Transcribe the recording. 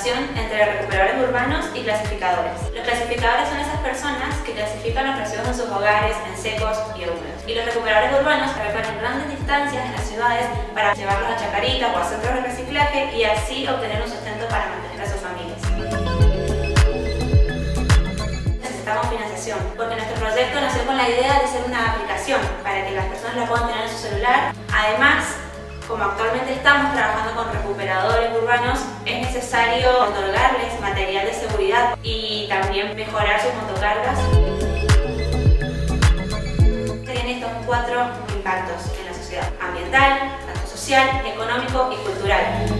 relación entre recuperadores urbanos y clasificadores. Los clasificadores son esas personas que clasifican los residuos en sus hogares en secos y húmedos. Y los recuperadores urbanos recorren grandes distancias en las ciudades para llevarlos a chacaritas o a centros de reciclaje y así obtener un sustento para mantener a sus familias. Necesitamos financiación, porque nuestro proyecto nació con la idea de ser una aplicación para que las personas la puedan tener en su celular. Además, como actualmente estamos trabajando con recuperadores urbanos, es necesario otorgarles material de seguridad y también mejorar sus motocargas. Tienen estos 4 impactos en la sociedad: ambiental, tanto social, económico y cultural.